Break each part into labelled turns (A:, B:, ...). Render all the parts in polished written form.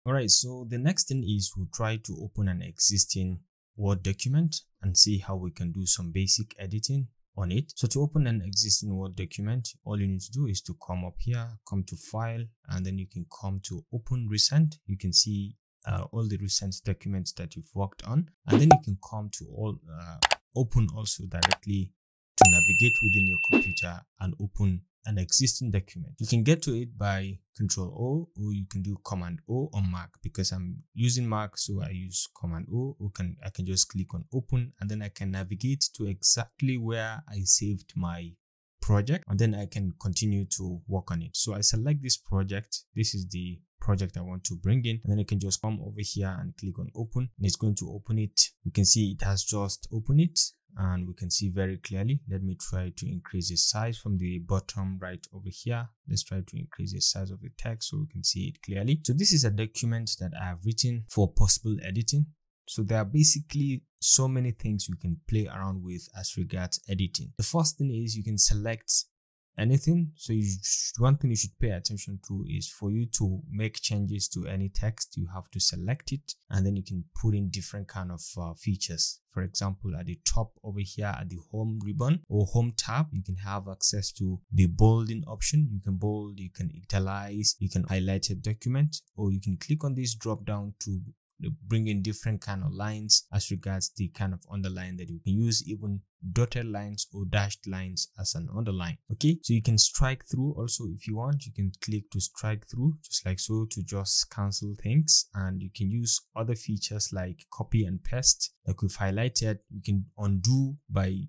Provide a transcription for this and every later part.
A: All right, so the next thing is we'll try to open an existing Word document and see how we can do some basic editing on it. So to open an existing Word document, all you need to do is to come up here, come to File, and then you can come to Open Recent. You can see all the recent documents that you've worked on, and then you can come to all open also directly to navigate within your computer and open an existing document. You can get to it by Control O, or you can do Command O on Mac. Because I'm using Mac, so I use Command O. I can just click on Open, and then I can navigate to exactly where I saved my project, and then I can continue to work on it. So I select this project. This is the project I want to bring in, and then I can just come over here and click on Open, and it's going to open it. You can see it has just opened it, and we can see very clearly. Let me try to increase the size from the bottom right over here. Let's try to increase the size of the text so we can see it clearly. So this is a document that I have written for possible editing. So there are basically so many things you can play around with as regards editing. The first thing is you can select anything. So one thing you should pay attention to is for you to make changes to any text, you have to select it, and then you can put in different kind of features. For example, at the top over here at the home ribbon or home tab, you can have access to the bolding option. You can bold, you can italize, you can highlight a document, or you can click on this drop down to bring in different kind of lines as regards the kind of underline that you can use, even dotted lines or dashed lines as an underline. Okay, so you can strike through also if you want. You can click to strike through just like so to just cancel things, and you can use other features like copy and paste. Like we've highlighted, you can undo by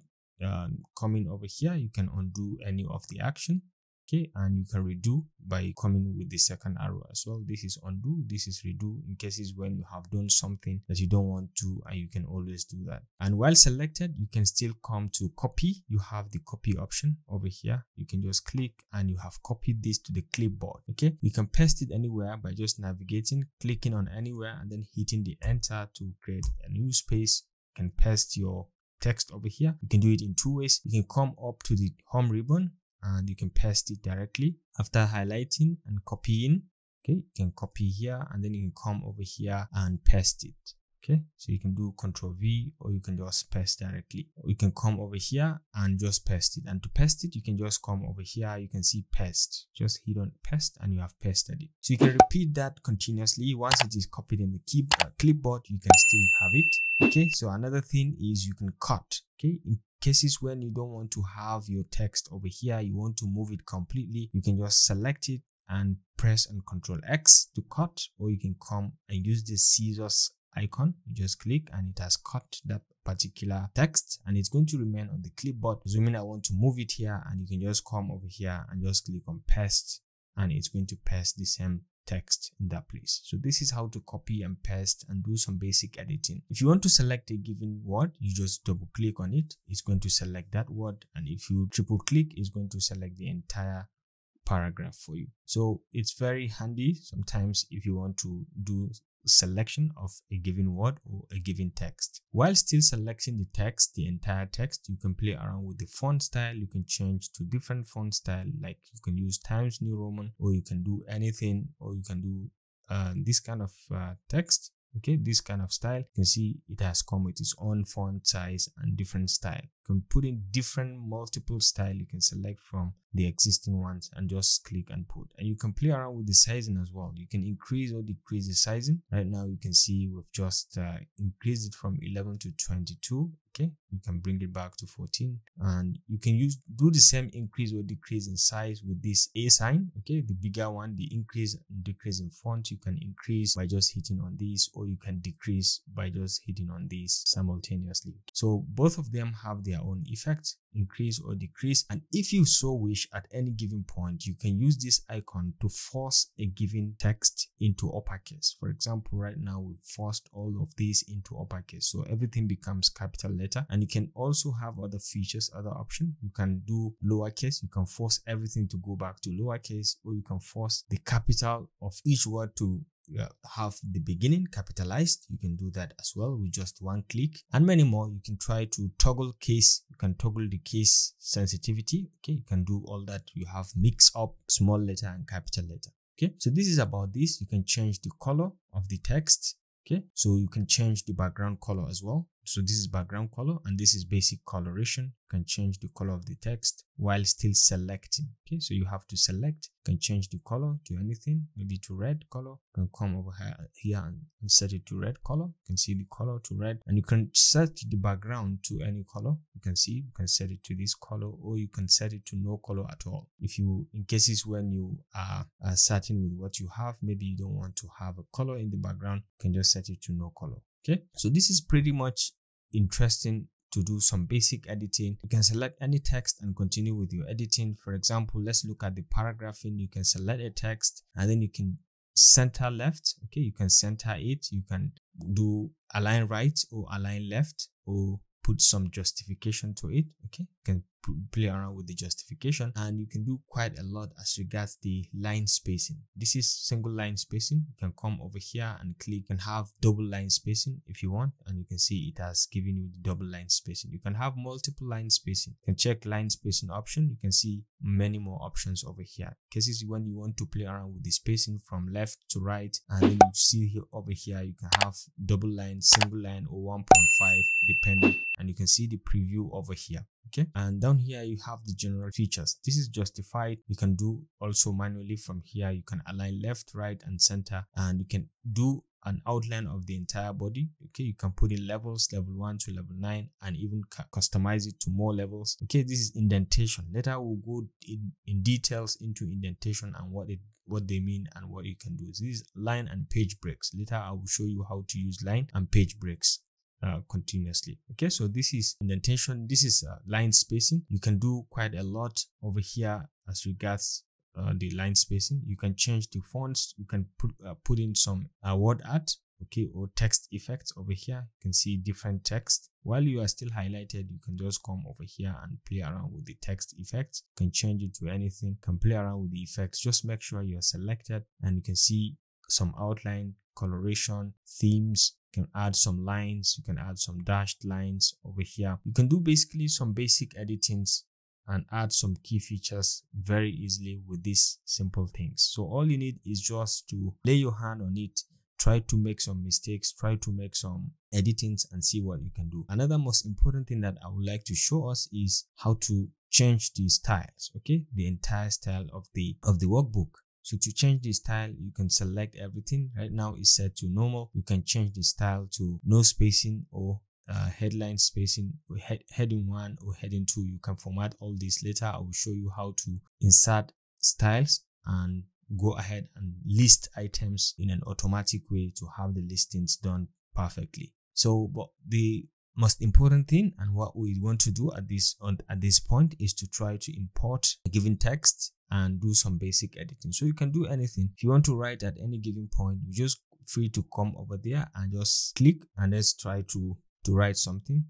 A: coming over here. You can undo any of the action. Okay, and you can redo by coming with the second arrow as well. This is undo, this is redo, in cases when you have done something that you don't want to, and you can always do that. And while selected, you can still come to copy. You have the copy option over here. You can just click and you have copied this to the clipboard. Okay, you can paste it anywhere by just navigating, clicking on anywhere, and then hitting the enter to create a new space. You can paste your text over here. You can do it in two ways. You can come up to the home ribbon and you can paste it directly after highlighting and copying. Okay, you can copy here and then you can come over here and paste it. Okay, so you can do Ctrl V, or you can just paste directly, or you can come over here and just paste it. And to paste it, you can just come over here. You can see paste, just hit on paste and you have pasted it. So you can repeat that continuously. Once it is copied in the clipboard, you can still have it. Okay, so another thing is you can cut. Okay, in cases when you don't want to have your text over here, you want to move it completely, you can just select it and press on Ctrl X to cut, or you can come and use the scissors icon. You just click and it has cut that particular text, and it's going to remain on the clipboard. Assuming I want to move it here, and you can just come over here and just click on paste, and it's going to paste the same text in that place. So this is how to copy and paste and do some basic editing. If you want to select a given word, you just double click on it. It's going to select that word, and if you triple click, it's going to select the entire paragraph for you. So it's very handy sometimes if you want to do selection of a given word or a given text. While still selecting the text, the entire text, you can play around with the font style. You can change to different font style, like you can use Times New Roman, or you can do anything, or you can do this kind of text. Okay, this kind of style, you can see it has come with its own font size and different style. You can put in different multiple style. You can select from the existing ones and just click and put. And you can play around with the sizing as well. You can increase or decrease the sizing. Right now you can see we've just increased it from 11 to 22. Okay, you can bring it back to 14, and you can do the same increase or decrease in size with this A sign. Okay, the bigger one, the increase and decrease in font, you can increase by just hitting on this, or you can decrease by just hitting on this simultaneously. So both of them have their own effects, increase or decrease. And if you so wish, at any given point, you can use this icon to force a given text into uppercase. For example, right now we've forced all of these into uppercase, so everything becomes capital letter. And you can also have other features, other options. You can do lowercase. You can force everything to go back to lowercase, or you can force the capital of each word to have the beginning capitalized. You can do that as well with just one click, and many more. You can try to toggle case. You can toggle the case sensitivity. Okay, you can do all that. You have mix up small letter and capital letter. Okay, so this is about this. You can change the color of the text. Okay, so you can change the background color as well. So this is background color and this is basic coloration. You can change the color of the text while still selecting. Okay, so you have to select. You can change the color to anything, maybe to red color. You can come over here and set it to red color. You can see the color to red, and you can set the background to any color. You can see, you can set it to this color, or you can set it to no color at all. If you, in cases when you are starting with what you have, maybe you don't want to have a color in the background, you can just set it to no color. Okay, so this is pretty much interesting to do some basic editing. You can select any text and continue with your editing. For example, let's look at the paragraphing. You can select a text and then you can center left. Okay, you can center it. You can do align right or align left, or put some justification to it. Okay, you can play around with the justification, and you can do quite a lot as regards the line spacing. This is single line spacing. You can come over here and click and have double line spacing if you want, and you can see it has given you the double line spacing. You can have multiple line spacing. You can check line spacing option. You can see many more options over here. Cases when you want to play around with the spacing from left to right, and then you see here over here you can have double line, single line, or 1.5 depending, and you can see the preview over here. Okay, and down here you have the general features. This is justified. You can do also manually from here. You can align left, right, and center, and you can do an outline of the entire body. Okay, you can put in levels, level 1 to level 9, and even customize it to more levels. Okay, this is indentation. Later we'll go in details into indentation and what they mean and what you can do. So this is line and page breaks. Later I will show you how to use line and page breaks continuously. Okay, so this is indentation. This is line spacing. You can do quite a lot over here as regards the line spacing. You can change the fonts. You can put in some word art, okay, or text effects over here. You can see different text. While you are still highlighted, you can just come over here and play around with the text effects. You can change it to anything. You can play around with the effects. Just make sure you are selected, and you can see some outline, coloration, themes. You can add some lines. You can add some dashed lines over here. You can do basically some basic editings and add some key features very easily with these simple things. So all you need is just to lay your hand on it, try to make some mistakes, try to make some editings, and see what you can do. Another most important thing that I would like to show us is how to change the styles. Okay, the entire style of the workbook. So to change the style, you can select everything. Right now it's set to normal. You can change the style to no spacing, or headline spacing, or heading 1 or heading 2. You can format all this. Later I will show you how to insert styles and go ahead and list items in an automatic way to have the listings done perfectly. So but the most important thing, and what we want to do at this point, is to try to import a given text and do some basic editing. So you can do anything. If you want to write at any given point, you just free to come over there and just click, and let's try to write something.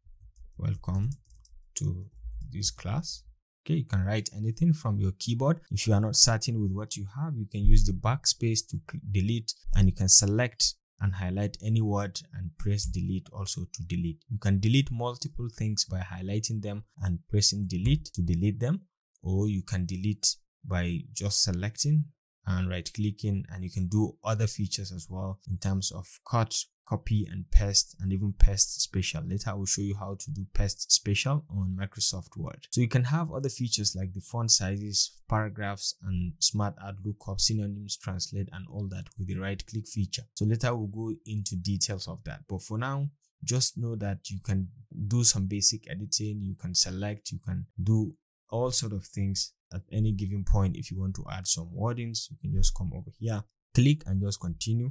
A: Welcome to this class. Okay, you can write anything from your keyboard. If you are not certain with what you have, you can use the backspace to delete, and you can select and highlight any word and press delete also to delete. You can delete multiple things by highlighting them and pressing delete to delete them, or you can delete by just selecting and right clicking, and you can do other features as well in terms of cut, copy, and paste, and even paste special. Later I will show you how to do paste special on Microsoft Word. So you can have other features like the font sizes, paragraphs, and smart add lookup, synonyms, translate, and all that with the right click feature. So later we'll go into details of that, but for now just know that you can do some basic editing. You can select, you can do all sort of things at any given point. If you want to add some wordings, you can just come over here, click, and just continue.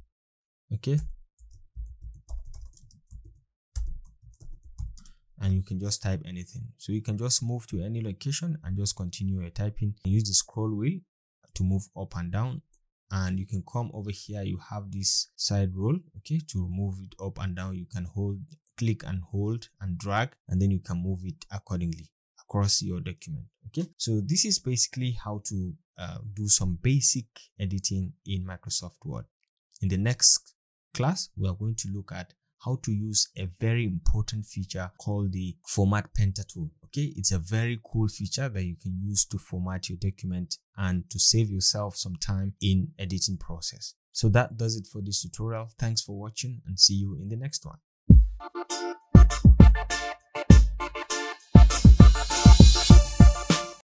A: Okay, and you can just type anything. So you can just move to any location and just continue your typing. Use the scroll wheel to move up and down, and you can come over here. You have this side roll. Okay, to move it up and down, you can click and hold and drag, and then you can move it accordingly across your document. Okay, so this is basically how to do some basic editing in Microsoft Word. In the next class, we are going to look at how to use a very important feature called the Format Painter tool. Okay, it's a very cool feature that you can use to format your document and to save yourself some time in editing process. So that does it for this tutorial. Thanks for watching and see you in the next one.